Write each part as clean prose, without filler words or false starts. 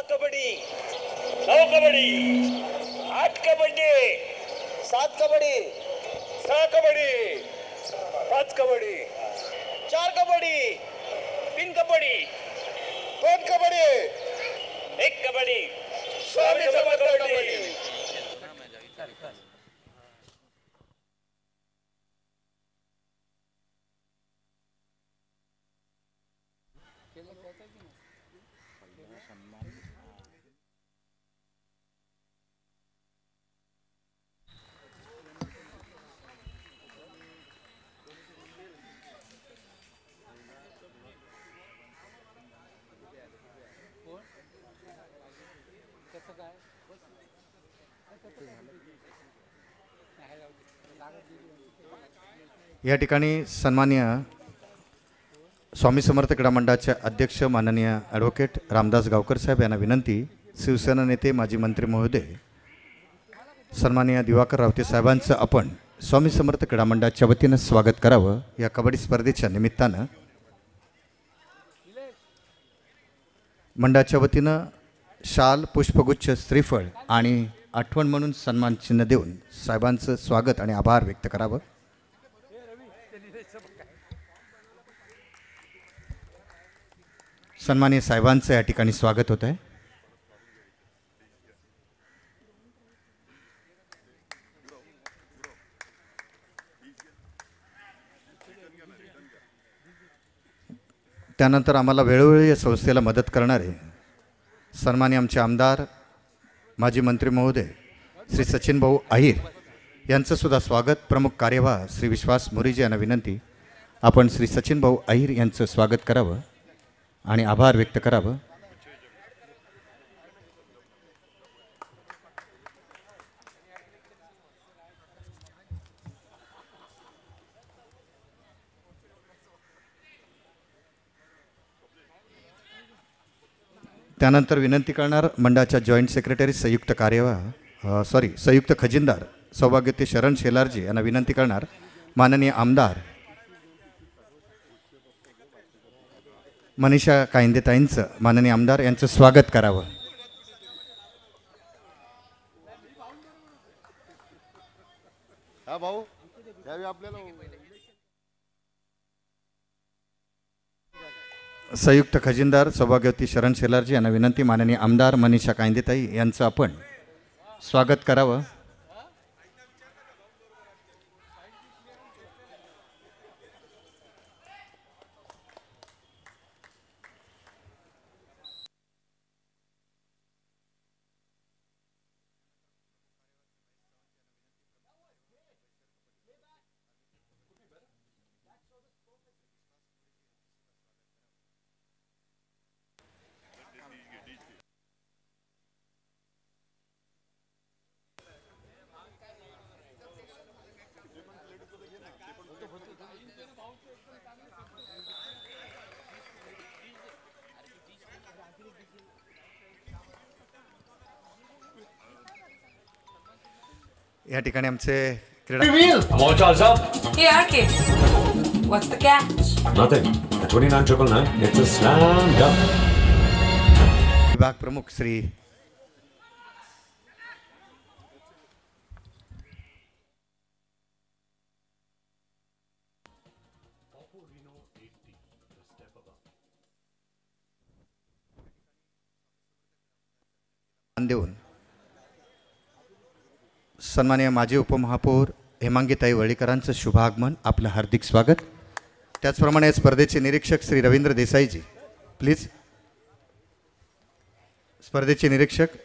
कबड्डी, 9 कबड्डी, 8 कबड्डी, 7 कबड्डी, 6 कबड्डी, 5 कबड्डी, 4 कबड्डी, 3 कबड्डी, 2 कबड्डी, 1 कबड्डी, स्वामी समर्थ कबड्डी. या ठिकाणी सन्माननीय स्वामी समर्थ क्रीडा मंडळाचे अध्यक्ष माननीय ॲडव्होकेट रामदास गावकर साहेब यांना विनंती. शिवसेना नेते माजी मंत्री महोदय सन्माननीय दिवाकर रावते साहेबांचं आपण स्वामी समर्थ क्रीडा मंडळाच्या वतीनं स्वागत करावं. या कबड्डी स्पर्धेच्या निमित्तानं मंडळाच्या वतीनं शाल, पुष्पगुच्छ, श्रीफळ आणि आठवण म्हणून सन्मान चिन्ह देऊन साहेबांचं स्वागत आणि आभार व्यक्त करावं. सन्माननीय साहेबांचं या ठिकाणी स्वागत होत आहे. त्यानंतर आम्हाला वेळोवेळी या संस्थेला मदत करणारे सन्माननीय आमचे आमदार माजी मंत्री महोदय श्री सचिन भाऊ अहिर यांचं सुद्धा स्वागत. प्रमुख कार्यवाह श्री विश्वास मोरीजी यांना विनंती आपण श्री सचिन भाऊ अहिर यांचं स्वागत करावं आणि आभार व्यक्त करावं. त्यानंतर विनंती करणार मंडळाच्या जॉईंट सेक्रेटरी संयुक्त खजिनदार सौभाग्यवती शरण शेलारजी यांना विनंती करणार माननीय आमदार मनीषा कायंदेताईंचं माननीय आमदार यांचं स्वागत करावं. हा भाऊ यावेळी आपल्याला संयुक्त खजिनदार सौभाग्यवती शरण शेलारजी यांना विनंती माननीय आमदार मनीषा कायंदेताई यांचं आपण स्वागत करावं. या ठिकाणी आमचे क्रीडा Come on, Charles up. Here, kid. What's the catch? Nothing. At 29,999, it's a slam dunk. विभाग प्रमुख श्री देऊन सन्माननीय माजी उपमहापौर हेमांगीताई वळीकरांचं शुभ आगमन, आपलं हार्दिक स्वागत. त्याचप्रमाणे स्पर्धेचे निरीक्षक श्री रवींद्र देसाईजी प्लीज. स्पर्धेचे निरीक्षक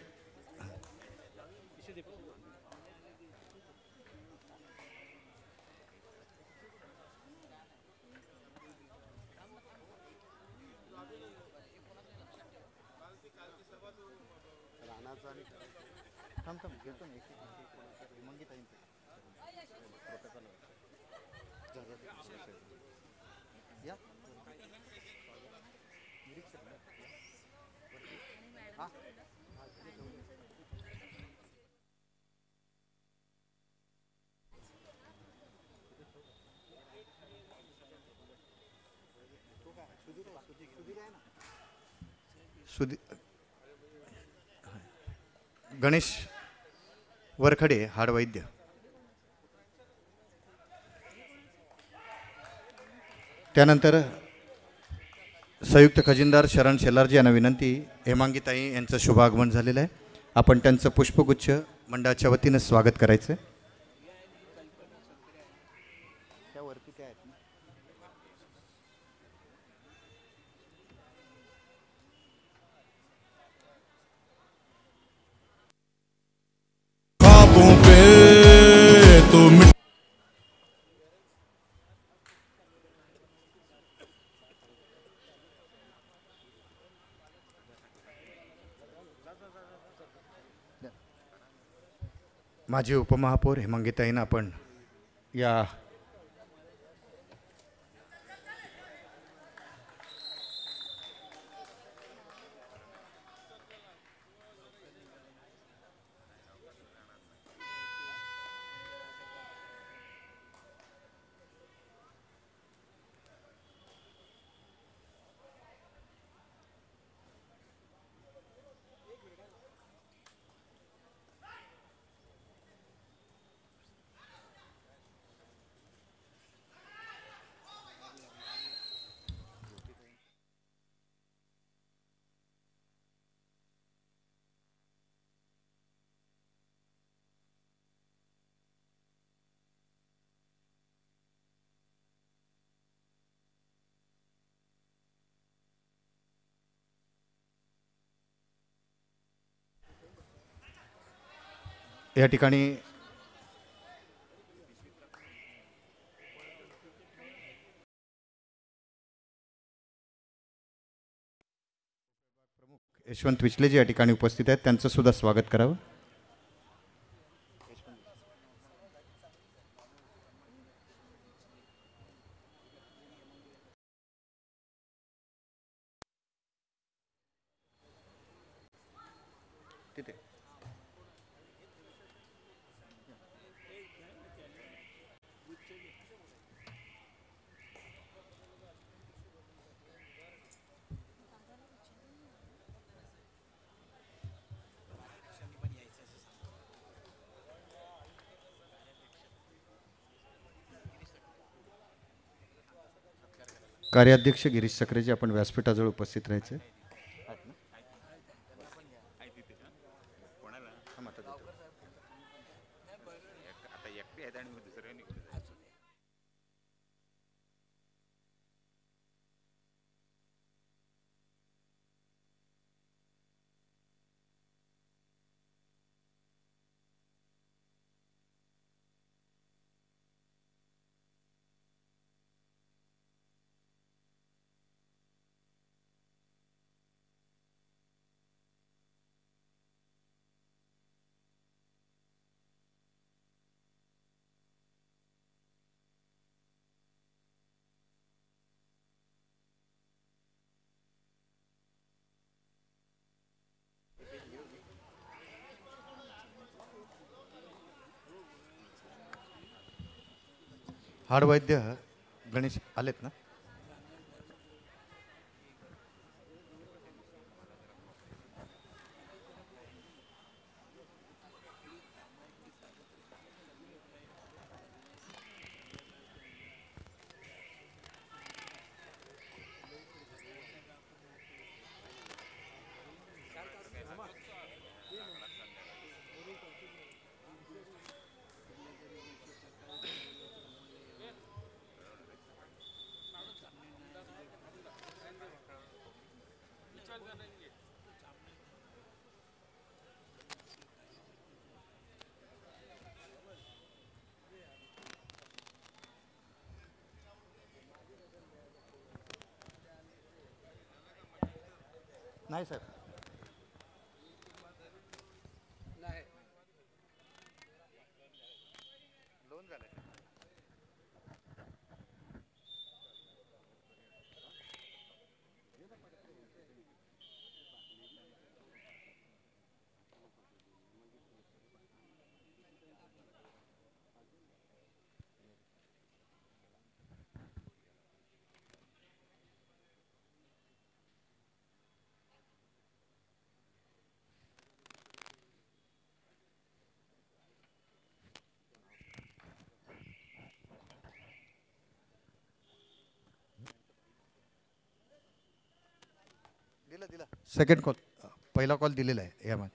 गणेश वरखडे हाडवैद्य. त्यानंतर संयुक्त खजिनदार शरण शेलारजी यांना विनंती. हेमांगीताई यांचं शुभ आगमन झालेलं आहे. आपण त्यांचं पुष्पगुच्छ मंडळाच्या वतीनं स्वागत करायचं. ख्वाबों पे तो माजी उपमहापौर हेमांगीताईंना आपण या या ठिकाणी यशवंत विचले जे या ठिकाणी उपस्थित आहेत त्यांचं सुद्धा स्वागत करावं. तिथे कार्याध्यक्ष गिरीश सक्रेजी आपण व्यासपीठाजवळ उपस्थित राहायचे. हाडवैद्य गणेश आलेत ना. नाही साहेब. सेकंड कॉल, पहिला कॉल दिलेला आहे यामध्ये.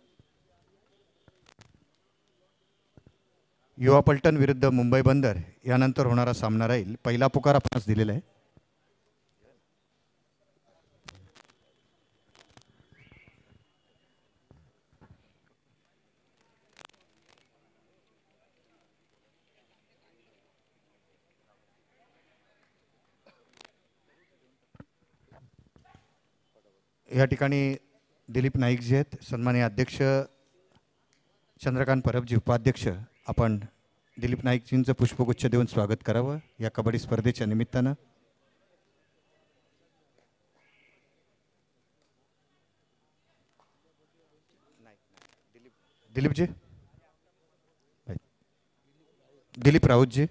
युवा पलटण विरुद्ध मुंबई बंदर यानंतर होणारा सामना राहील. पहिला पुकार आपणास दिलेला आहे. या ठिकाणी दिलीप नाईक जे आहेत, सन्माननीय अध्यक्ष चंद्रकांत परबजी उपाध्यक्ष, आपण दिलीप नाईकजींचं पुष्पगुच्छ देऊन स्वागत करावं या कबड्डी स्पर्धेच्या निमित्तानं. दिलीपजी, दिलीप राऊतजी.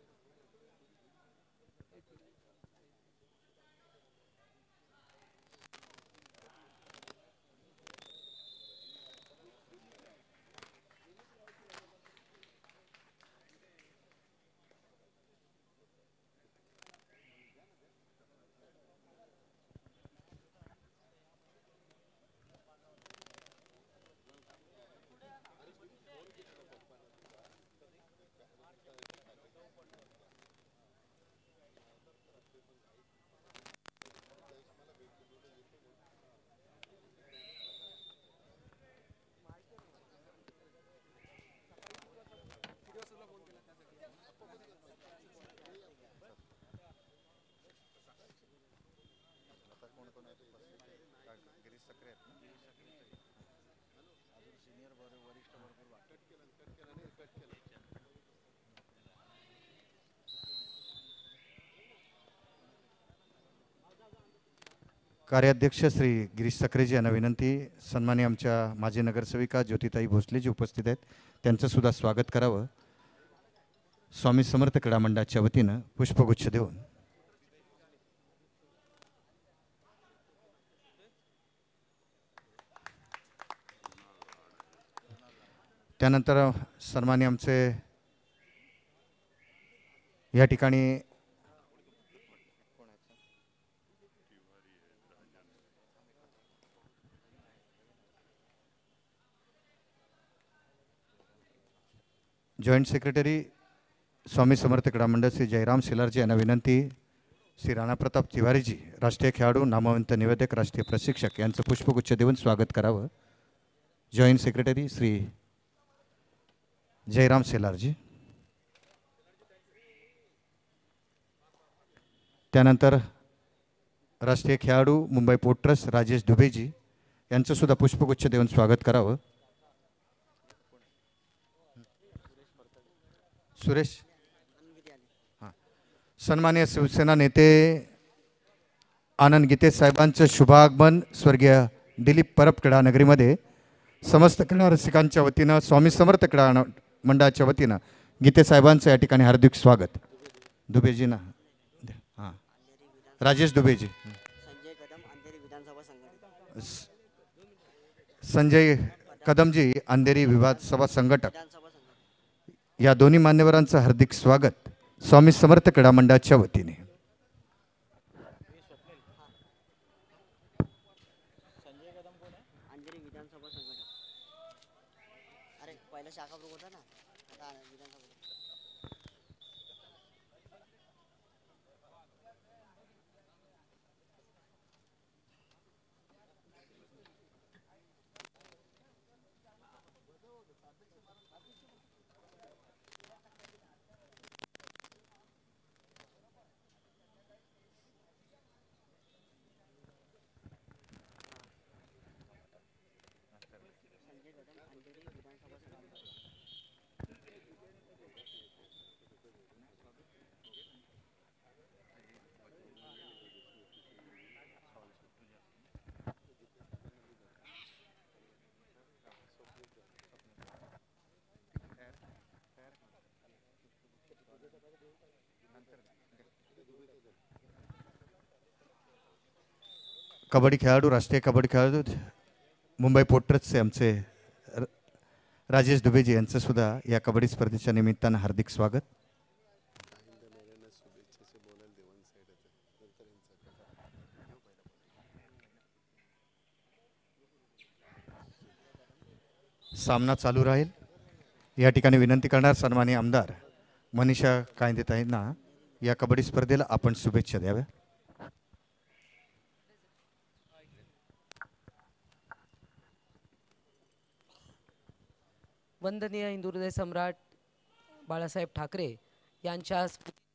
कार्याध्यक्ष श्री गिरीश सक्रेजी यांना विनंती. सन्माननीय आमच्या माजी नगरसेविका ज्योतिताई भोसले जी उपस्थित आहेत, त्यांचं सुद्धा स्वागत करावं स्वामी समर्थ क्रीडा मंडळाच्या वतीनं पुष्पगुच्छ देऊन. त्यानंतर सन्माननीय आमचे या ठिकाणी जॉइंट सेक्रेटरी स्वामी समर्थ क्रीडा मंडळ श्री जयराम शेलारजी यांना विनंती. श्री राणा प्रताप तिवारीजी, राष्ट्रीय खेळाडू, नामवंत निवेदक, राष्ट्रीय प्रशिक्षक, यांचं पुष्पगुच्छ देऊन स्वागत करावं. Joint secretary Shri Jayram Shelarji. त्यानंतर राष्ट्रीय खेळाडू, मुंबई पोर्ट ट्रस्ट, राजेश दुबेजी यांचं सुद्धा पुष्पगुच्छ देऊन स्वागत करावं. सुरेश, हां. सन्माननीय शिवसेना नेते आनंद गीते साहेबांचं शुभागमन स्वर्गीय दिलीप परब क्रीडा नगरीमध्ये समस्त क्रीडा रसिकांच्या वतीनं, स्वामी समर्थ क्रीडा मंडळाच्या वतीनं गीते साहेबांचं या ठिकाणी हार्दिक स्वागत. दुबेजी ना, हां, राजेश दुबेजी. संजय कदमजी, अंधेरी विधानसभा संघटक, या दोन्ही मान्यवरांचं हार्दिक स्वागत स्वामी समर्थ क्रीडा मंडळाच्या वतीने. कबड्डी खेळाडू, राष्ट्रीय कबड्डी खेळाडू, मुंबई पोर्ट ट्रस्टचे आमचे राजेश दुबेजी यांचं सुद्धा या कबड्डी स्पर्धेच्या निमित्तानं हार्दिक स्वागत. सामना चालू राहील. या ठिकाणी विनंती करणार सन्माननीय आमदार मनीषा कायंदेताईंना या कबड्डी स्पर्धेला आपण शुभेच्छा द्याव्या. वंदनीय हिंदुहृदय सम्राट बाळासाहेब ठाकरे यांच्या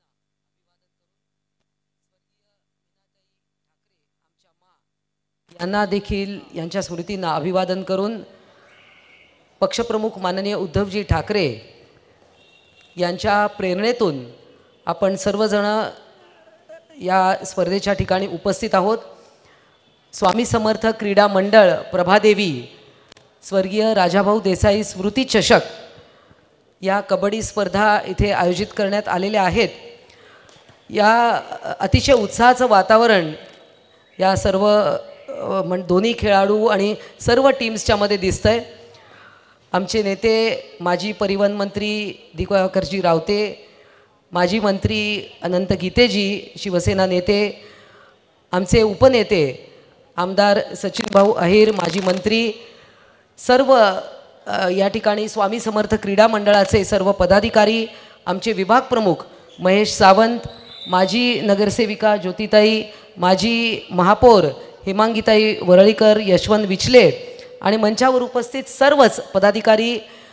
यांना देखील यांच्या स्मृतींना अभिवादन करून पक्षप्रमुख माननीय उद्धवजी ठाकरे यांच्या प्रेरणेतून आपण सर्वजण या स्पर्धेच्या ठिकाणी उपस्थित आहोत. स्वामी समर्थ क्रीडा मंडळ प्रभादेवी स्वर्गीय राजाभाऊ देसाई स्मृती चषक या कबड्डी स्पर्धा इथे आयोजित करण्यात आलेल्या आहेत. या अतिशय उत्साहाचं वातावरण या सर्व दोन्ही खेळाडू आणि सर्व टीम्सच्यामध्ये दिसतंय. आमचे नेते माजी परिवहन मंत्री दिवाकरजी रावते, माजी मंत्री अनंत गीतेजी शिवसेना नेते, आमचे उपनेते आमदार सचिन भाऊ अहिर माजी मंत्री, सर्व या ठिकाणी स्वामी समर्थ क्रीडा मंडळाचे सर्व पदाधिकारी, आमचे विभाग प्रमुख महेश सावंत, माजी नगरसेविका ज्योतिताई, माजी महापौर हेमांगीताई वरळीकर, यशवंत विचले आणि मंचावर उपस्थित सर्वच पदाधिकारी.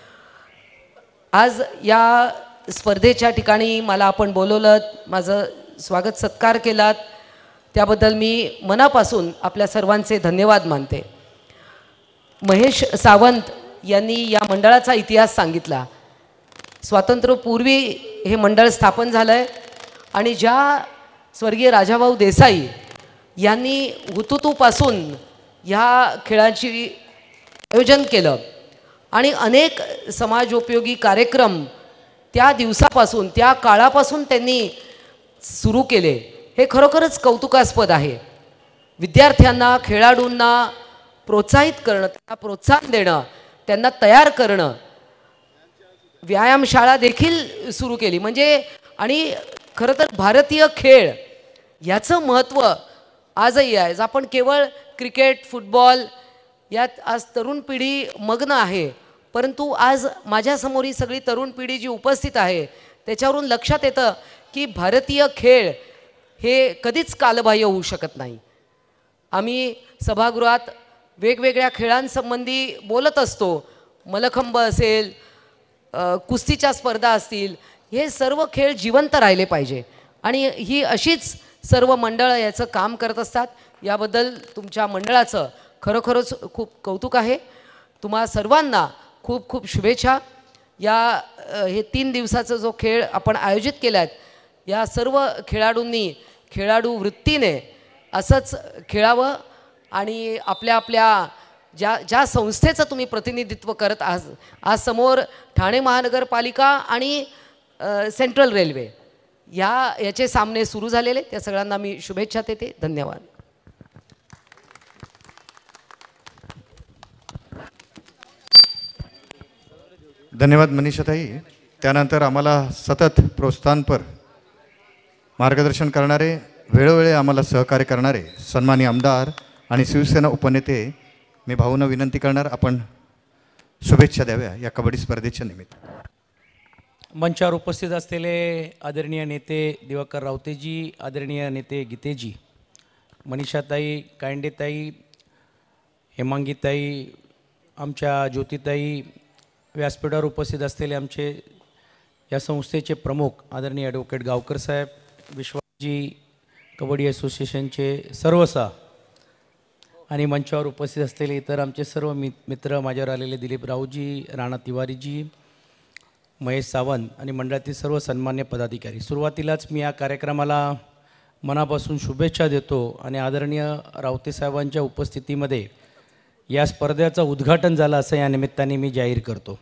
आज या स्पर्धेच्या ठिकाणी मला आपण बोलवलं, माझं स्वागत सत्कार केलात, त्याबद्दल मी मनापासून आपल्या सर्वांचे धन्यवाद मानते. महेश सावंत यांनी या मंडळाचा इतिहास सांगितला. स्वातंत्र्यपूर्वी हे मंडळ स्थापन झालं आहे आणि ज्या स्वर्गीय राजाभाऊ देसाई यांनी हुतुतूपासून ह्या खेळाची आयोजन केलं आणि अनेक समाजोपयोगी कार्यक्रम त्या दिवसापासून त्या काळापासून त्यांनी सुरू केले. हे खरोखरच कौतुकास्पद आहे. विद्यार्थ्यांना खेळाडूंना प्रोत्साहित करणं, त्यांना प्रोत्साहन देणं, त्यांना तयार करणं, व्यायामशाळा देखील सुरू केली. म्हणजे आणि खरं तर भारतीय खेळ याचं महत्त्व आजही आहे. आपण केवळ क्रिकेट फुटबॉल यात आज तरुण पिढी मग्न आहे, परंतु आज माझ्यासमोर ही सगळी तरुण पिढी जी उपस्थित आहे त्याच्यावरून लक्षात येतं की भारतीय खेळ हे कधीच कालबाह्य होऊ शकत नाही. आम्ही सभागृहात वेगवेगळ्या खेळांसंबंधी बोलत असतो. मलखंब असेल, कुस्तीच्या स्पर्धा असतील, हे सर्व खेळ जिवंत राहिले पाहिजे आणि ही अशीच सर्व मंडळं याचं काम करत असतात. याबद्दल तुमच्या मंडळाचं खरोखरच खूप कौतुक आहे. तुम्हा सर्वांना खूप खूप शुभेच्छा. या हे 3 दिवसाचा जो खेळ आपण आयोजित केला आहे, या सर्व खेळाडूंनी खेळाडू वृत्तीने असंच खेळावं आणि आपल्या आपल्या ज्या संस्थेचं तुम्ही प्रतिनिधित्व करत आज समोर ठाणे महानगरपालिका आणि सेंट्रल रेल्वे याचे सामने सुरू झालेले, त्या सगळ्यांना मी शुभेच्छा देते. धन्यवाद. धन्यवाद मनीषाताई. त्यानंतर आम्हाला सतत प्रोत्साहनपर मार्गदर्शन करणारे, वेळोवेळी आम्हाला सहकार्य करणारे सन्माननीय आमदार आणि शिवसेना उपनेते मी भाऊंना विनंती करणार, आपण शुभेच्छा द्याव्या या कबड्डी स्पर्धेच्या निमित्त. मंचावर उपस्थित असलेले आदरणीय नेते दिवाकर रावतेजी, आदरणीय नेते गीतेजी, मनीषाताई, कायंडेताई, हेमांगीताई, आमच्या ज्योतिताई, व्यासपीठावर उपस्थित असलेले आमचे या संस्थेचे प्रमुख आदरणीय ॲडव्होकेट गावकर साहेब, विश्वाजी कबड्डी असोसिएशनचे सर्वसा आणि मंचावर उपस्थित असलेले इतर आमचे सर्व मित्र, माझ्यावर आलेले दिलीप रावजी, राणा तिवारीजी, महेश सावंत आणि मंडळातील सर्व सन्मान्य पदाधिकारी. सुरुवातीलाच मी या कार्यक्रमाला मनापासून शुभेच्छा देतो आणि आदरणीय रावते साहेबांच्या उपस्थितीमध्ये या स्पर्धेचं उद्घाटन झालं असं या निमित्ताने मी जाहीर करतो.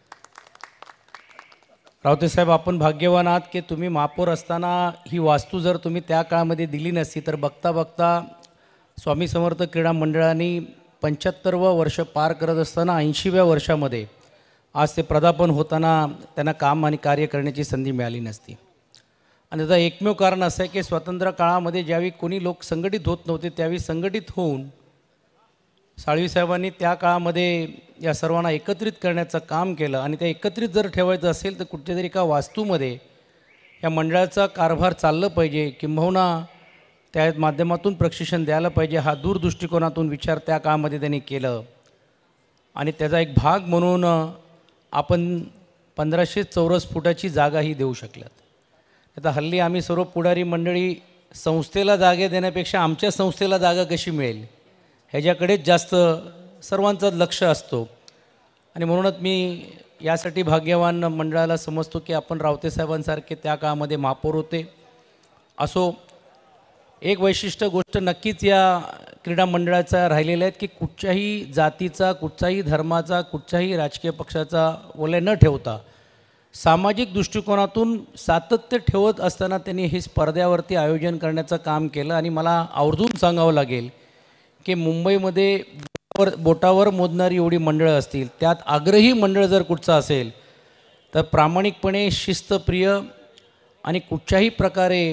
रावते साहेब, आपण भाग्यवान आहात की तुम्ही महापौर असताना ही वास्तू जर तुम्ही त्या काळामध्ये दिली नसती तर बघता बघता स्वामी समर्थ क्रीडा मंडळाने 75वं वर्ष पार करत असताना 80व्या वर्षामध्ये आज ते प्रदापन होताना त्यांना काम आणि कार्य करण्याची संधी मिळाली नसती. आणि त्याचं एकमेव कारण असं आहे की स्वातंत्र्य काळामध्ये ज्यावेळी कोणी लोक संघटित होत नव्हते त्यावेळी संघटित होऊन साळवी साहेबांनी त्या काळामध्ये या सर्वांना एकत्रित करण्याचं काम केलं आणि ते एकत्रित जर ठेवायचं असेल तर कुठच्यातरी एका वास्तूमध्ये या मंडळाचा कारभार चाललं पाहिजे, किंबहुना त्या माध्यमातून प्रशिक्षण द्यायला पाहिजे, हा दूरदृष्टिकोनातून विचार त्या काळामध्ये त्यांनी केलं. आणि त्याचा एक भाग म्हणून आपण 1500 चौरस फुटाची जागाही देऊ शकल्यात. आता हल्ली आम्ही सर्व पुढारी मंडळी संस्थेला जागे देण्यापेक्षा आमच्या संस्थेला जागा कशी मिळेल ह्याच्याकडेच जास्त सर्वांचं लक्ष असतो. आणि म्हणूनच मी यासाठी भाग्यवान मंडळाला समजतो की आपण रावते साहेबांसारखे त्या काळामध्ये महापौर होते. असो, एक वैशिष्ट्य गोष्ट नक्कीच या क्रीडा मंडळाचा राहिलेल्या आहेत की कुठच्याही जातीचा, कुठच्याही धर्माचा, कुठच्याही राजकीय पक्षाचा ओले न ठेवता सामाजिक दृष्टिकोनातून सातत्य ठेवत असताना त्यांनी हे स्पर्धेवरती आयोजन करण्याचं काम केलं. आणि मला आवर्जून सांगावं लागेल की मुंबईमध्ये बोटावर मोजणारी एवढी मंडळं असतील, त्यात आग्रही मंडळ जर कुठचं असेल तर प्रामाणिकपणे शिस्तप्रिय आणि कुठच्याही प्रकारे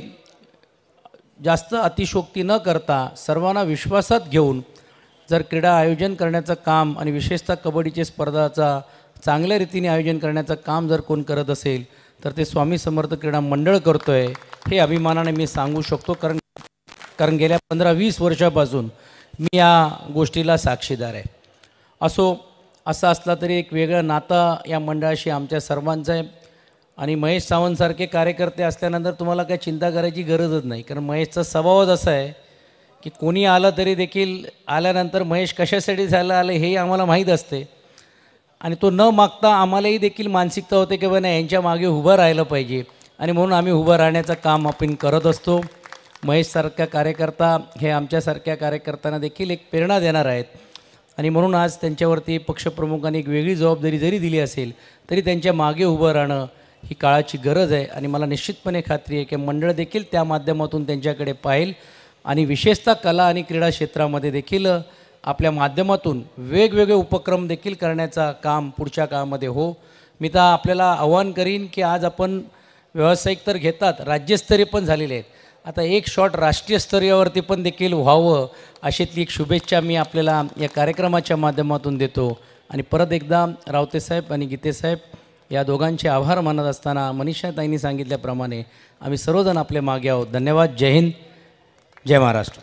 जास्त अतिशोक्ती न करता सर्वांना विश्वासात घेऊन जर क्रीडा आयोजन करण्याचं काम आणि विशेषतः कबड्डीचे स्पर्धाचा चांगल्या रीतीने आयोजन करण्याचं काम जर कोण करत असेल तर ते स्वामी समर्थ क्रीडा मंडळ करतो आहे हे अभिमानाने मी सांगू शकतो. कारण गेल्या 15-20 वर्षापासून मी या गोष्टीला साक्षीदार आहे. असो, असं असला तरी एक वेगळं नातं या मंडळाशी आमच्या सर्वांचं आहे. आणि महेश सावंतसारखे कार्यकर्ते असल्यानंतर तुम्हाला काही चिंता करायची गरजच नाही, कारण महेशचा स्वभावच असा आहे की कोणी आलं तरी देखील आल्यानंतर महेश कशासाठी झालं आलं हेही आम्हाला माहीत असते. आणि तो न मागता आम्हालाही देखील मानसिकता होते की बाबा यांच्या मागे उभं राहिलं पाहिजे, आणि म्हणून आम्ही उभं राहण्याचं काम आपण करत असतो. महेशसारखा कार्यकर्ता हे आमच्यासारख्या कार्यकर्त्यांना देखील एक प्रेरणा देणार आहेत. आणि म्हणून आज त्यांच्यावरती पक्षप्रमुखांनी एक वेगळी जबाबदारी जरी दिली असेल तरी त्यांच्या मागे उभं राहणं ही काळाची गरज आहे. आणि मला निश्चितपणे खात्री आहे की मंडळ देखील त्या माध्यमातून त्यांच्याकडे पाहिल आणि विशेषतः कला आणि क्रीडा क्षेत्रामध्ये देखील आपल्या माध्यमातून वेगवेगळे उपक्रम देखील करण्याचा काम पुढच्या काळामध्ये हो. मी तर आपल्याला आव्हान करीन की आज आपण व्यावसायिक तर घेतात, राज्यस्तरीय पण झालेले आहेत, आता एक शॉट राष्ट्रीय स्तरावरती पण देखील व्हावं अशीतली एक शुभेच्छा मी आपल्याला या कार्यक्रमाच्या माध्यमातून देतो. आणि परत एकदा रावतेसाहेब आणि गीतेसाहेब या दोघांचे आभार मानत असताना मनीषाताईंनी सांगितल्याप्रमाणे आम्ही सर्वजण आपले मागे आहोत. धन्यवाद. जय हिंद, जय महाराष्ट्र.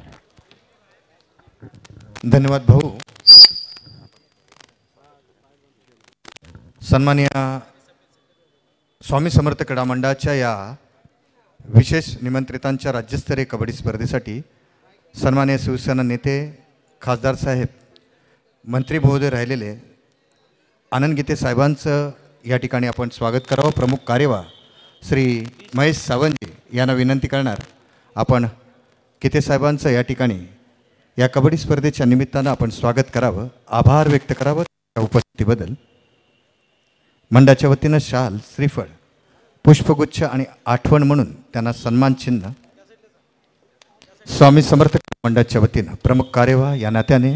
धन्यवाद भाऊ. सन्माननीय स्वामी समर्थ क्रीडा मंडळाच्या या विशेष निमंत्रितांच्या राज्यस्तरीय कबड्डी स्पर्धेसाठी सन्माननीय शिवसेना नेते खासदार साहेब, मंत्री महोदय राहिलेले आनंद गीते साहेबांचं या ठिकाणी आपण स्वागत करावं. प्रमुख कार्यवाह श्री महेश सावंतजी यांना विनंती करणार आपण गीते साहेबांचं या ठिकाणी या कबड्डी स्पर्धेच्या निमित्तानं आपण स्वागत करावं, आभार व्यक्त करावं त्या उपस्थितीबद्दल. मंडळाच्या वतीनं शाल, श्रीफळ, पुष्पगुच्छ आणि आठवण म्हणून त्यांना सन्मान चिन्ह स्वामी समर्थ मंडळाच्या वतीनं प्रमुख कार्यवाह या नात्याने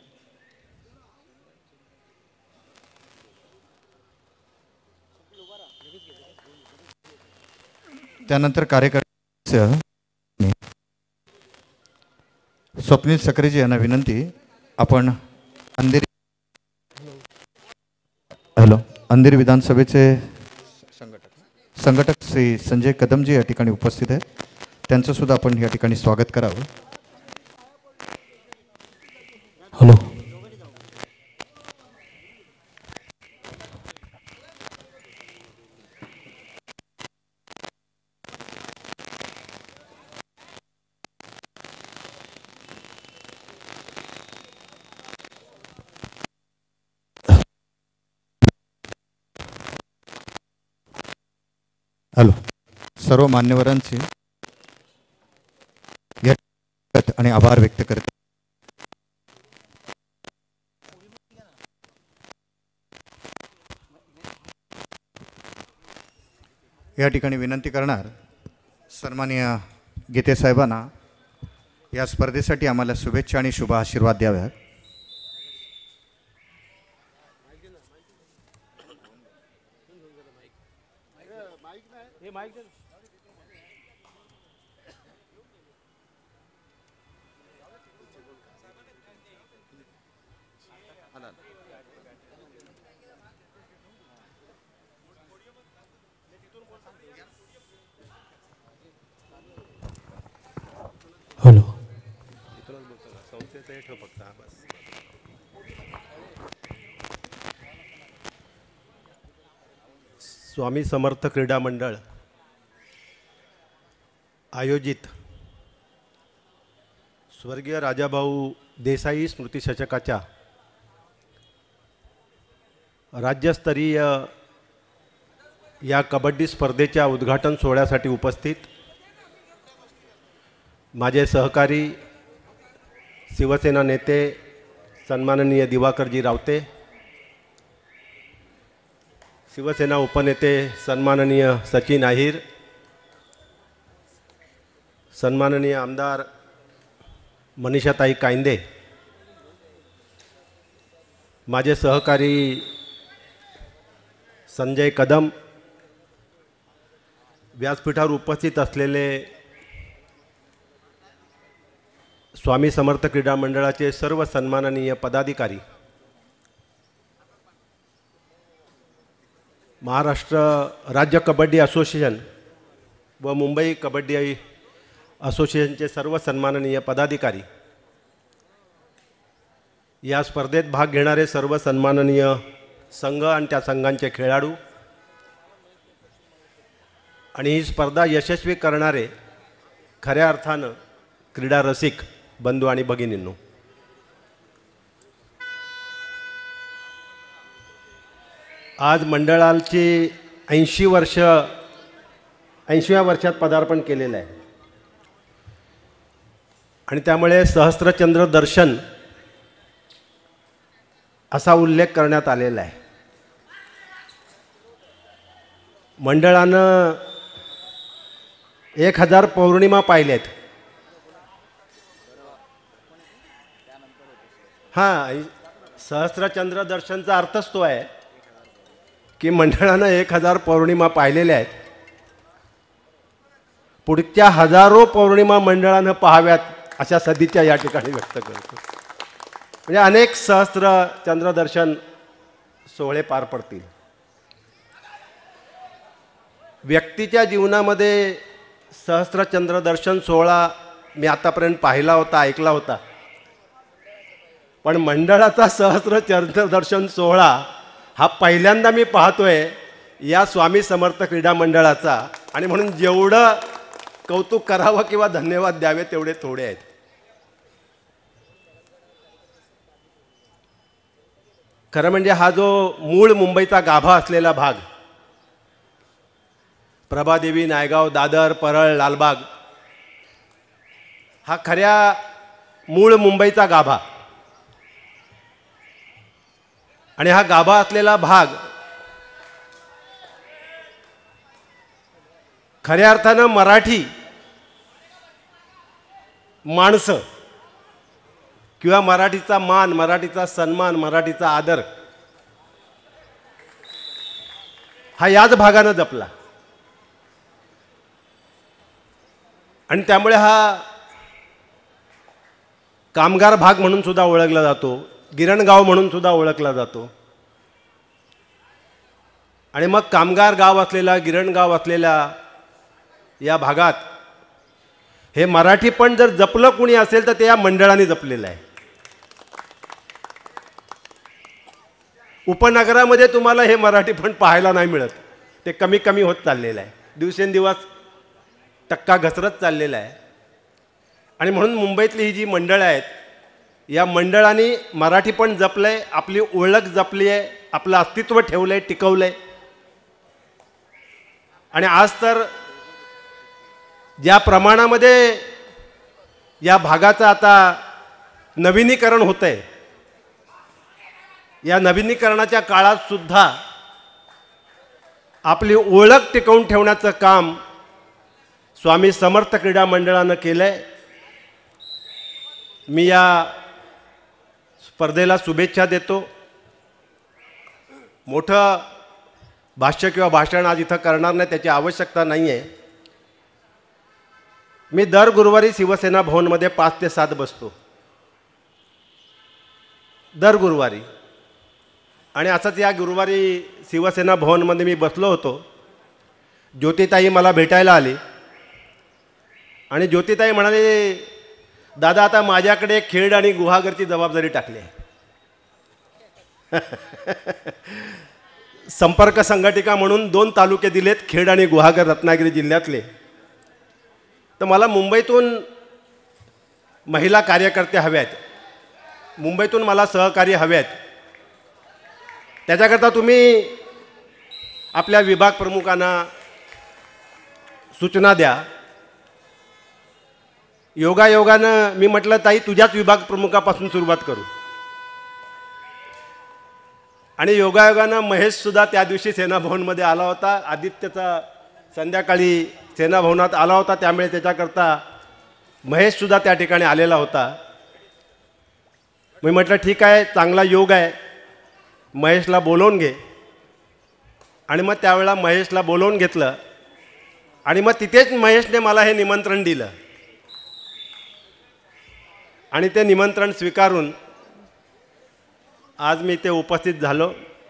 त्यानंतर कार्यकर्ते स्वप्नील सकरेजी यांना विनंती आपण अंधेरी विधानसभेचे संघटक श्री संजय कदमजी या ठिकाणी उपस्थित आहेत, त्यांचं सुद्धा आपण या ठिकाणी स्वागत करावं. हॅलो. हॅलो. सर्व मान्यवरांचे आणि आभार व्यक्त करते. या ठिकाणी विनंती करणार सन्माननीय गीते साहेबांना या स्पर्धेसाठी आम्हाला शुभेच्छा आणि शुभ आशीर्वाद द्याव्यात. हॅलो. स्वामी समर्थ क्रीडा मंडळ आयोजित स्वर्गीय राजाभाऊ देसाई स्मृतिशतकाच्या राज्यस्तरीय या कबड्डी स्पर्धेच्या उद्घाटन सोहळ्यासाठी उपस्थित माझे सहकारी शिवसेना नेते सन्माननीय दिवाकरजी रावते, शिवसेना उपनेते सन्माननीय सचिन आहिर, सन्माननीय आमदार मनीषाताई कायंदे, माझे सहकारी संजय कदम, व्यासपीठावर उपस्थित असलेले स्वामी समर्थ क्रीडा मंडळाचे सर्व सन्माननीय पदाधिकारी, महाराष्ट्र राज्य कबड्डी असोसिएशन व मुंबई कबड्डी असोसिएशनचे सर्व सन्माननीय पदाधिकारी, या स्पर्धेत भाग घेणारे सर्व सन्माननीय संघ आणि त्या संघांचे खेळाडू आणि ही स्पर्धा यशस्वी करणारे खऱ्या अर्थानं क्रीडा रसिक बंधू आणि भगिनींनो, आज मंडळाची 80व्या वर्षात पदार्पण केलेलं आहे आणि त्यामुळे सहस्त्रचंद्र दर्शन असा उल्लेख करण्यात आलेला आहे. मंडळानं 1000 पौर्णिमा पाहिल्यात. हां, सहस्त्रचंद्र दर्शनचा अर्थच तो आहे की मंडळानं 1000 पौर्णिमा पाहिलेल्या आहेत. पुढच्या हजारो पौर्णिमा मंडळानं पाहाव्यात अशा सदिच्छा या ठिकाणी व्यक्त करतो. म्हणजे अनेक सहस्त्र चंद्रदर्शन सोहळे पार पडतील. व्यक्तीच्या जीवनामध्ये सहस्त्र चंद्रदर्शन सोहळा मी आतापर्यंत पाहिला होता, ऐकला होता, पण मंडळाचा सहस्त्र चंद्रदर्शन सोहळा हा पहिल्यांदा मी पाहतोय या स्वामी समर्थ क्रीडा मंडळाचा. आणि म्हणून जेवढं कौतुक करावं किंवा धन्यवाद द्यावे तेवढे थोडे आहेत. खरं म्हणजे हा जो मूळ मुंबईचा गाभा असलेला भाग, प्रभादेवी, नायगाव, दादर, परळ, लालबाग, हा खऱ्या मूळ मुंबईचा गाभा. आणि हा गाभा असलेला भाग खऱ्या अर्थानं मराठी माणसं किंवा मराठीचा मान, मराठीचा सन्मान, मराठीचा आदर हा याच भागानं जपला. आणि त्यामुळे हा कामगार भाग म्हणून सुद्धा ओळखला जातो, गिरणगाव म्हणून सुद्धा ओळखला जातो. आणि मग कामगार गाव असलेला, गिरणगाव असलेल्या या भागात हे मराठी पण जर जपलं कुणी असेल तर ते या मंडळाने जपलेलं आहे. उपनगरामध्ये तुम्हाला हे मराठी पण पाहायला नाही मिळत, ते कमी कमी होत चाललेलं आहे. दिवसेंदिवस टक्का घसरत चाललेला आहे. आणि म्हणून मुंबईतली ही जी मंडळं आहेत, या मंडळांनी मराठी पण जपलं आहे, आपली ओळख जपली आहे, आपलं अस्तित्व ठेवलं आहे, टिकवलं आहे. आणि आज तर ज्या प्रमाणामध्ये या भागाचं आता नवीनीकरण होतं आहे, या नवीनीकरणाच्या काळात सुद्धा आपली ओळख टिकवून ठेवण्याचं काम स्वामी समर्थ क्रीडा मंडळानं केलं आहे. मी या स्पर्धेला शुभेच्छा देतो. मोठं भाष्य किंवा भाषण आज इथं करणार नाही, त्याची आवश्यकता नाही आहे. मी दर गुरुवारी शिवसेना भवनमध्ये 5 ते 7 बसतो, दर गुरुवारी. आणि असंच या गुरुवारी शिवसेना भवनमध्ये मी बसलो होतो. ज्योतिताई मला भेटायला आली आणि ज्योतिताई म्हणाले, दादा आता माझ्याकडे खेड आणि गुहागरची जबाबदारी टाकली आहे. संपर्क संघटिका म्हणून 2 तालुके दिलेत, खेड आणि गुहागर रत्नागिरी जिल्ह्यातले. तर मला मुंबईतून महिला कार्यकर्ते हवे आहेत, मुंबईतून मला सहकार्य हवे आहेत. त्याच्याकरता तुम्ही आपल्या विभाग प्रमुखांना सूचना द्या. योगायोगानं मी म्हटलं, ताई तुझ्याच विभाग प्रमुखापासून सुरुवात करू. आणि योगायोगानं महेशसुद्धा त्या दिवशी सेनाभवनमध्ये आला होता. आदित्यचा संध्याकाळी सेनाभवनात आला होता, त्यामुळे त्याच्याकरता महेशसुद्धा त्या ठिकाणी आलेला होता. मी म्हटलं ठीक आहे, चांगला योग आहे, महेशला बोलवून घे. आणि मग त्यावेळेला महेशला बोलवून घेतलं आणि मग तिथेच महेशने मला हे निमंत्रण दिलं आणि ते निमंत्रण स्वीकारून आज मी ते उपस्थित झालो.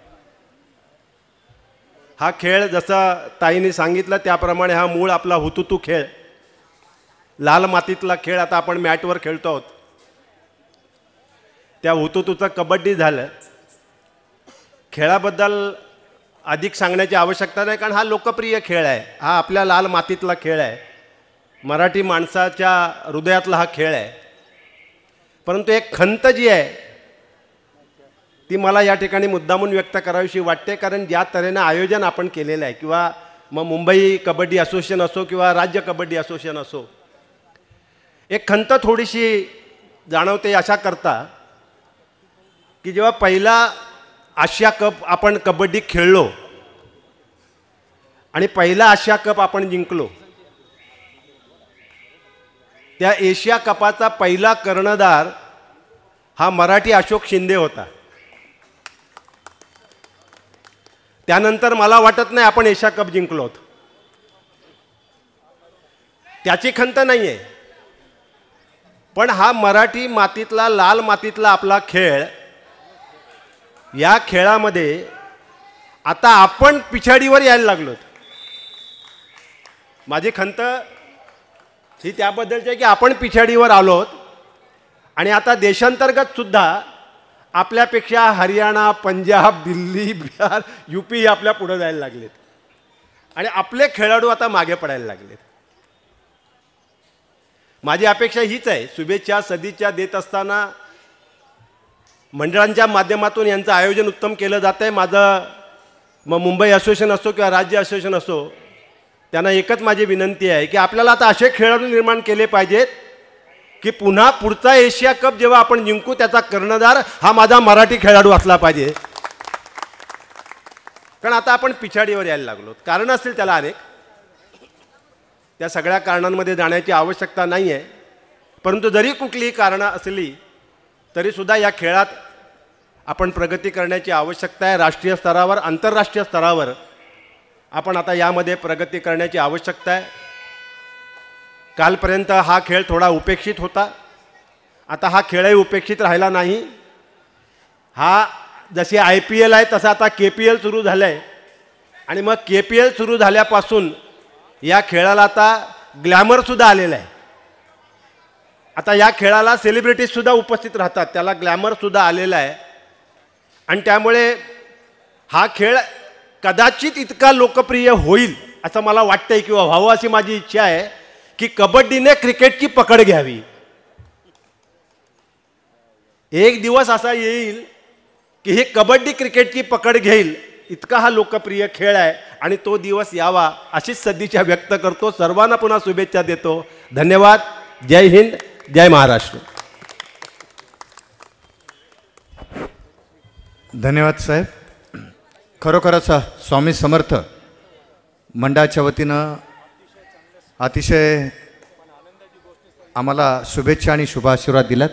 हा खेळ जसा ताईंनी सांगितलं त्याप्रमाणे हा मूळ आपला हुतुतू खेळ, लाल मातीतला खेळ आता आपण मॅटवर खेळतो आहोत. त्या हुतुतूचं कबड्डी झालं. खेळाबद्दल अधिक सांगण्याची आवश्यकता नाही, कारण हा लोकप्रिय खेळ आहे, हा आपल्या लाल मातीतला खेळ आहे, मराठी माणसाच्या हृदयातला हा खेळ आहे. परंतु एक खंत जी आहे ती मला या ठिकाणी मुद्दामून व्यक्त करावीशी वाटते. कारण ज्या तऱ्हेनं आयोजन आपण केलेलं आहे, किंवा मग मुंबई कबड्डी असोसिएशन असो किंवा राज्य कबड्डी असोसिएशन असो, एक खंत थोडीशी जाणवते अशा करता की जेव्हा पहिला आशिया कप आपण कबड्डी खेळलो आणि पहिला आशिया कप आपण जिंकलो, त्या एशिया कपाचा पहिला कर्णधार हा मराठी अशोक शिंदे होता. त्यानंतर मला वाटत नाही आपण एशिया कप जिंकलो होतो. त्याची खंत नाही आहे, पण हा मराठी मातीतला लाल मातीतला आपला खेळ, या खेळामध्ये आता आपण पिछाडीवर यायला लागलो. माझी खंत ही त्याबद्दलची आहे की आपण पिछाडीवर आलोत आणि आता देशांतर्गत सुद्धा आपल्यापेक्षा हरियाणा, पंजाब, दिल्ली, बिहार, UP हे आपल्या पुढे जायला लागलेत आणि आपले खेळाडू आता मागे पडायला लागलेत. माझी अपेक्षा हीच आहे. शुभेच्छा सदिच्छा देत असताना मंडळांच्या माध्यमातून यांचं आयोजन उत्तम केलं जातं आहे. माझं मग मुंबई असोसिएशन असो किंवा राज्य असोसिएशन असो, त्यांना एकच माझी विनंती आहे की आपल्याला आता असे खेळाडू निर्माण केले पाहिजेत की पुन्हा पुढचा एशिया कप जेव्हा आपण जिंकू त्याचा कर्णधार हा माझा मराठी खेळाडू असला पाहिजे. कारण आता आपण पिछाडीवर यायला लागलो. कारण असतील त्याला अनेक, त्या सगळ्या कारणांमध्ये जाण्याची आवश्यकता नाही आहे. परंतु जरी कुठलीही कारणं असली तरीसुद्धा या खेळात आपण प्रगती करण्याची आवश्यकता आहे. राष्ट्रीय स्तरावर, आंतरराष्ट्रीय स्तरावर आपण आता यामध्ये प्रगती करण्याची आवश्यकता आहे. कालपर्यंत हा खेळ थोडा उपेक्षित होता, आता हा खेळही उपेक्षित राहिला नाही. हा जशी IPL आहे तसा आता KPL सुरू झालं आहे आणि मग KPL सुरू झाल्यापासून या खेळाला आता ग्लॅमरसुद्धा आलेलं आहे. आता या खेळाला सेलिब्रिटीजसुद्धा उपस्थित राहतात, त्याला ग्लॅमरसुद्धा आलेला आहे. आणि त्यामुळे हा खेळ कदाचित इतका लोकप्रिय होईल असं मला वाटतंय किंवा व्हावं अशी माझी इच्छा आहे की कबड्डीने क्रिकेटची पकड घ्यावी. एक दिवस असा येईल की हे कबड्डी क्रिकेटची पकड घेईल, इतका हा लोकप्रिय खेळ आहे आणि तो दिवस यावा अशीच सदिच्छा व्यक्त करतो. सर्वांना पुन्हा शुभेच्छा देतो. धन्यवाद. जय हिंद, जय महाराष्ट्र. धन्यवाद साहेब. खरोखरच स्वामी समर्थ मंडळाच्या वतीनं अतिशय आम्हाला शुभेच्छा आणि शुभाशीर्वाद दिलात.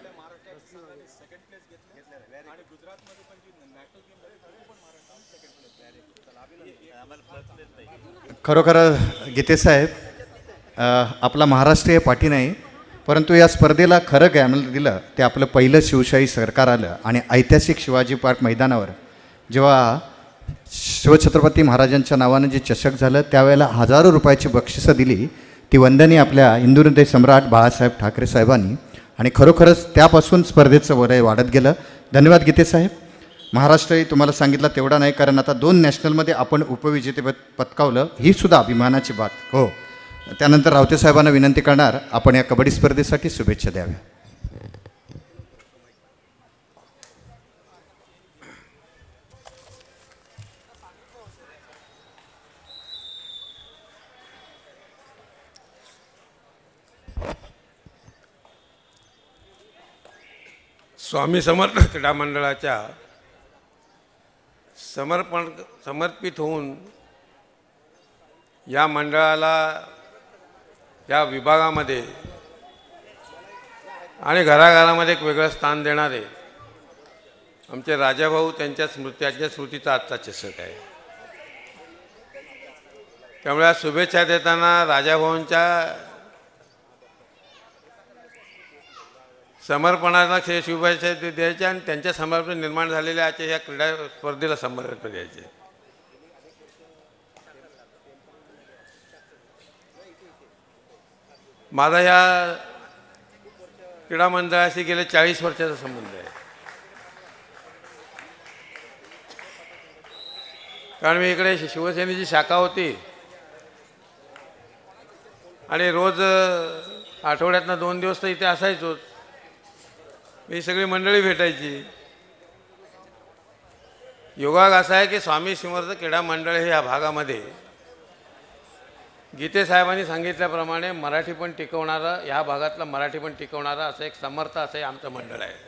खरोखर गीतेसाहेब, आपला महाराष्ट्रीय पाठी नाही, परंतु या स्पर्धेला खरं काय आम्हाला दिलं ते आपलं पहिलं शिवशाही सरकार आलं आणि ऐतिहासिक शिवाजी पार्क मैदानावर जेव्हा शिवछत्रपती महाराजांच्या नावानं जे चषक झालं त्यावेळेला हजारो रुपयाची बक्षिसं दिली ती वंदनीय आपल्या हिंदुहृदय सम्राट बाळासाहेब ठाकरे साहेबांनी आणि खरोखरच त्यापासून स्पर्धेचं वलय वाढत गेलं. धन्यवाद गीते साहेब. महाराष्ट्रही तुम्हाला सांगितलं तेवढा नाही कारण आता 2 नॅशनलमध्ये आपण उपविजेतेपद पटकावलं ही सुद्धा अभिमानाची बात. हो, त्यानंतर रावते साहेबांना विनंती करणार आपण या कबड्डी स्पर्धेसाठी शुभेच्छा द्याव्या. स्वामी समर्थ क्रीडा मंडळाच्या समर्पित होऊन या मंडळाला या विभागामध्ये आणि घराघरामध्ये एक वेगळं स्थान देणारे आमचे राजाभाऊ त्यांच्या स्मृतीचा आजचा चषक आहे. त्यामुळे या शुभेच्छा देताना राजाभाऊंच्या समर्पणाला शुभेच्छा द्यायच्या आणि त्यांच्या समर्पण निर्माण झालेल्या आजच्या या क्रीडा स्पर्धेला समर्पण द्यायचे. माझा या क्रीडा मंडळाशी गेले 40 वर्षाचा संबंध आहे. कारण मी इकडे शिवसेनेची शाखा होती आणि रोज आठवड्यातनं 2 दिवस तर इथे असायचोच. ही सगळी मंडळी भेटायची. योगाग असा आहे की स्वामी समर्थ क्रीडा मंडळ हे या भागामध्ये गीते साहेबांनी सांगितल्याप्रमाणे मराठी पण टिकवणारं, ह्या भागातलं मराठी पण टिकवणारं असं एक समर्थ असं हे आमचं मंडळ आहे.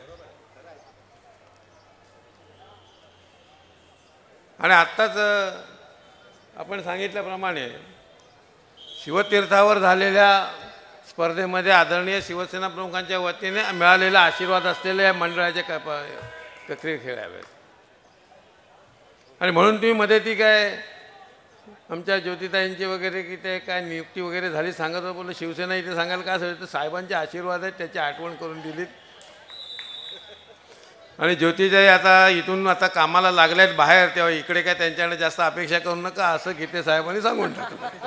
आणि आत्ताच आपण सांगितल्याप्रमाणे शिवतीर्थावर झालेल्या स्पर्धेमध्ये आदरणीय शिवसेना प्रमुखांच्या वतीने मिळालेला आशीर्वाद असलेले या मंडळाचे क्रिकेट खेळावेत. आणि म्हणून तुम्ही मध्ये ती काय आमच्या ज्योतिताईंची वगैरे की ते काय नियुक्ती वगैरे झाली सांगत होतं. बोललं शिवसेना इथे सांगायला काय असेल तर साहेबांचे आशीर्वाद आहेत त्याची आठवण करून दिलीत. आणि ज्योतिताई आता इथून आता कामाला लागल्यात बाहेर, तेव्हा इकडे काय त्यांच्याकडे जास्त अपेक्षा करू नका असं गीते साहेबांनी सांगून टाकलं.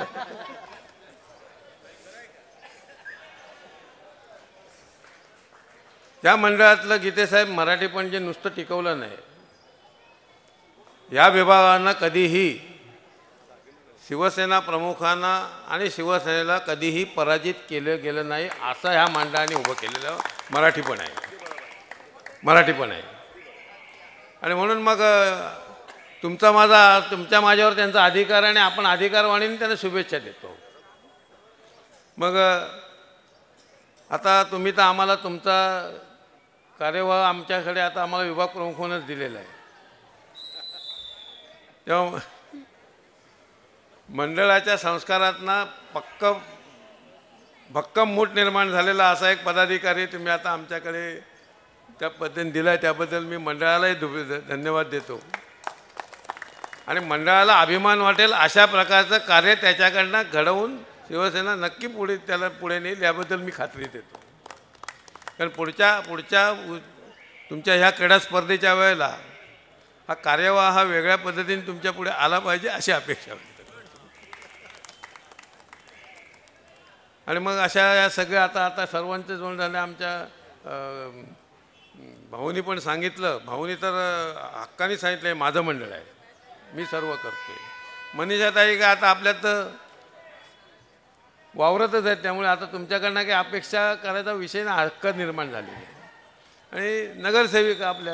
त्या मंडळातलं गीतेसाहेब मराठी पण जे नुसतं टिकवलं नाही, या विभागानं कधीही शिवसेना प्रमुखांना आणि शिवसेनेला कधीही पराजित केलं गेलं नाही असं ह्या मंडळाने उभं केलेलं मराठी पण आहे. आणि म्हणून मग तुमच्या माझ्यावर त्यांचा अधिकार आणि आपण अधिकारवाणीने त्यांना शुभेच्छा देतो. मग आता तुम्ही तर आम्हाला तुमचा कार्यभार आमच्याकडे आता आम्हाला विभाग प्रमुख म्हणूनच दिलेला आहे. तेव्हा मंडळाच्या संस्कारातनं भक्कम मूठ निर्माण झालेला असा एक पदाधिकारी तुम्ही आता आमच्याकडे त्या पद्धतीने दिला आहे, त्याबद्दल मी मंडळालाही धन्यवाद देतो. आणि मंडळाला अभिमान वाटेल अशा प्रकारचं कार्य त्याच्याकडनं घडवून शिवसेना नक्की पुढे नेईल याबद्दल मी खात्री देतो. कारण पुढच्या तुमच्या ह्या क्रीडा स्पर्धेच्या वेळेला हा कार्यवाह हा वेगळ्या पद्धतीने तुमच्या पुढे आला पाहिजे अशी अपेक्षा व्यक्त करतो. आणि मग अशा या सगळ्या आता सर्वांचे जोड झाले. आमच्या भाऊनी पण सांगितलं, भाऊनी तर हक्काने सांगितलं माझं मंडळ आहे, मी सर्व करतोय. मनीषाताई का आता आपल्यात वावरतच आहेत, त्यामुळे आता तुमच्याकडनं काही अपेक्षा करायचा विषय ना हक्क निर्माण झालेला आहे. आणि नगरसेविका आपल्या,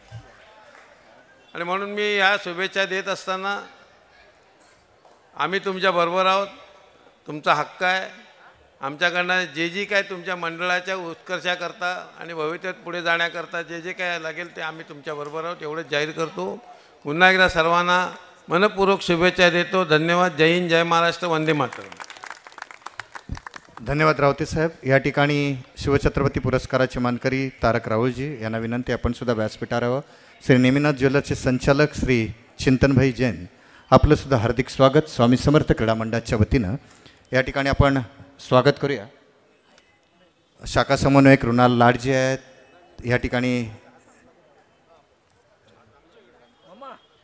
आणि म्हणून मी ह्या शुभेच्छा देत असताना आम्ही तुमच्याबरोबर आहोत, तुमचा हक्क आहे. आमच्याकडनं जे काय तुमच्या मंडळाच्या उत्कर्षाकरता आणि भविष्यात पुढे जाण्याकरता जे काय लागेल ते आम्ही तुमच्याबरोबर आहोत एवढंच जाहीर करतो. पुन्हा एकदा सर्वांना मनपूर्वक शुभेच्छा देतो. धन्यवाद. जय हिंद, जय महाराष्ट्र, वंदे मातरम. धन्यवाद रावते साहेब. या ठिकाणी शिवछत्रपती पुरस्काराचे मानकरी तारक राहुलजी यांना विनंती आपण सुद्धा व्यासपीठावर यावं. श्री नेमिनाथ ज्वेलर्सचे संचालक श्री चिंतनभाई जैन आपलं सुद्धा हार्दिक स्वागत स्वामी समर्थ क्रीडा मंडळाच्या वतीनं. या ठिकाणी आपण स्वागत करूया. शाखा समन्वयक रुणाल लाडजी आहेत. या ठिकाणी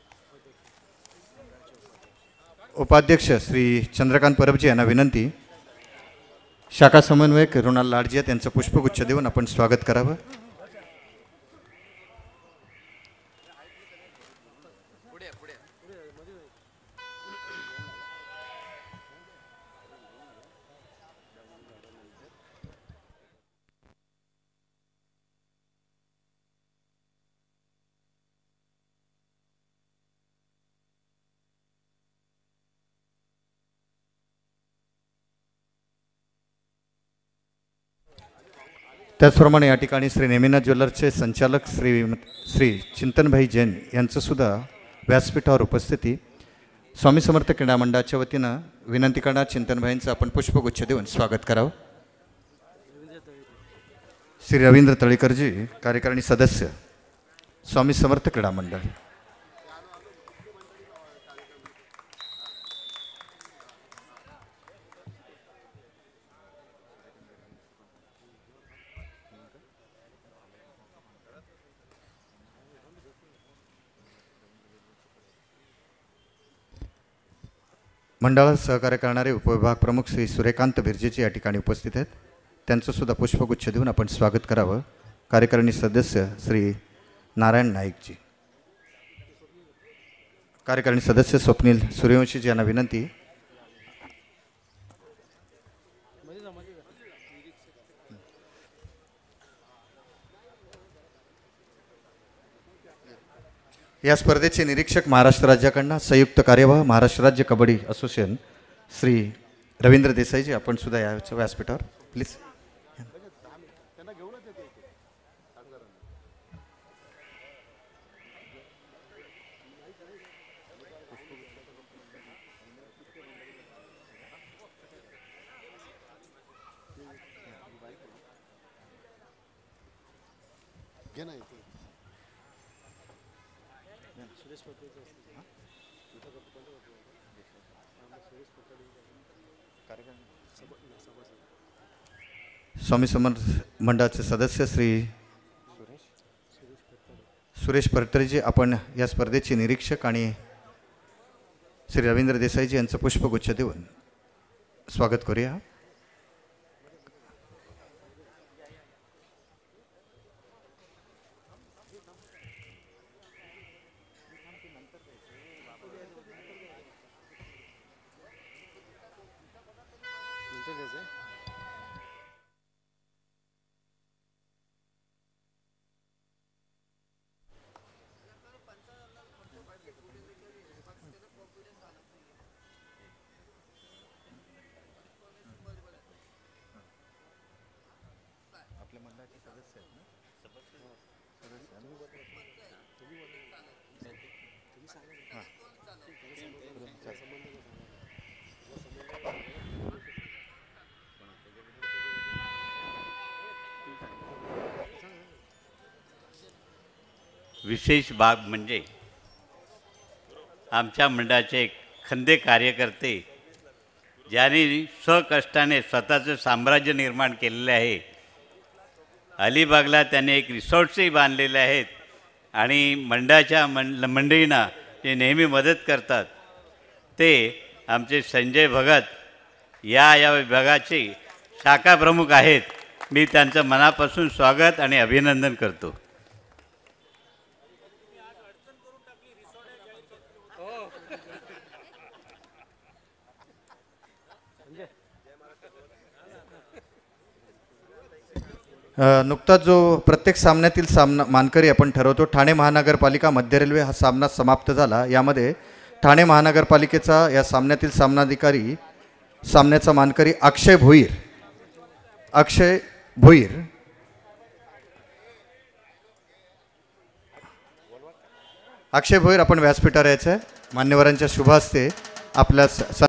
उपाध्यक्ष श्री चंद्रकांत परबजी यांना विनंती, शाखा समन्वयक रुणाल लाडजिया त्यांचं पुष्पगुच्छ देऊन आपण स्वागत करावं. त्याचप्रमाणे या ठिकाणी श्री नेमिनाथ ज्वेलर्सचे संचालक श्री चिंतनभाई जैन यांचं सुद्धा व्यासपीठावर उपस्थिती. स्वामी समर्थ क्रीडा मंडळाच्या वतीनं विनंती करणार चिंतनभाईंचं आपण पुष्पगुच्छ देऊन स्वागत करावं. श्री रवींद्र तळेकरजी, कार्यकारिणी सदस्य, स्वामी समर्थ क्रीडा मंडळ. मंडळात सहकार्य करणारे उपविभाग प्रमुख श्री सूर्यकांत बिर्जेजी या ठिकाणी उपस्थित आहेत. त्यांचं सुद्धा पुष्पगुच्छ देऊन आपण स्वागत करावं. कार्यकारिणी सदस्य श्री नारायण नाईकजी. कार्यकारिणी सदस्य स्वप्नील सूर्यवंशीजी यांना विनंती, या स्पर्धेचे निरीक्षक महाराष्ट्र राज्याकडनं संयुक्त कार्यवाह महाराष्ट्र राज्य कबड्डी असोसिएशन श्री रवींद्र देसाईजी, आपण सुद्धा याच्या व्यासपीठावर प्लीज. स्वामी समर्थ मंडळाचे सदस्य श्री सुरेश परतरेजी, आपण या स्पर्धेचे निरीक्षक आणि श्री रवींद्र देसाईजी यांचं पुष्पगुच्छ देऊन स्वागत करूया. विशेष बाब म्हणजे आमच्या मंडळाचे एक खंदे कार्यकर्ते ज्यांनी स्वकष्टाने स्वतःचं साम्राज्य निर्माण केलेले आहे. अलिबागला त्याने एक रिसॉर्ट्सही बांधलेले आहेत आणि मंडळाच्या मंडळींना जे नेहमी मदत करतात ते आमचे संजय भगत या विभागाचे शाखा प्रमुख आहेत. मी त्यांचं मनापासून स्वागत आणि अभिनंदन करतो. नुकताच जो प्रत्येक सामन्यातील मानकरी आपण ठरवतो, ठाणे महानगरपालिका मध्य रेल्वे हा सामना समाप्त झाला. यामध्ये ठाणे महानगरपालिकेचा या सामन्यातील सामन्याचा मानकरी अक्षय भोईर आपण व्यासपीठावर यायचं आहे. मान्यवरांच्या शुभ हस्ते आपल्या